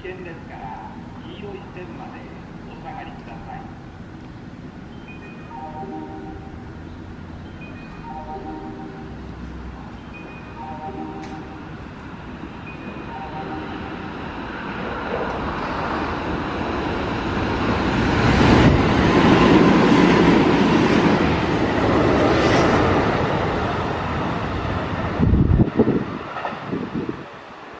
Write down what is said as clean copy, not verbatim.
険ですから、黄色い線までお下がりください。